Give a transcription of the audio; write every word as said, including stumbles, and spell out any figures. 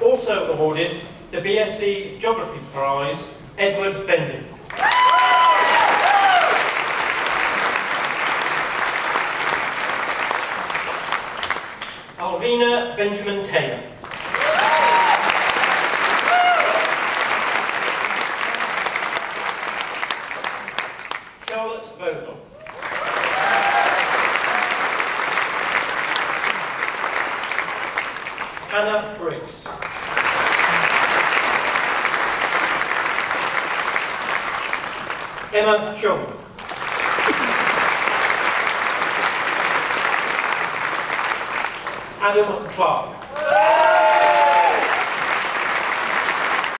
also awarded the B S c Geography Prize, Edward Bendy. Alvina Benjamin-Taylor. Charlotte Vogel. Anna Briggs. Emma Chung. Adam Clark.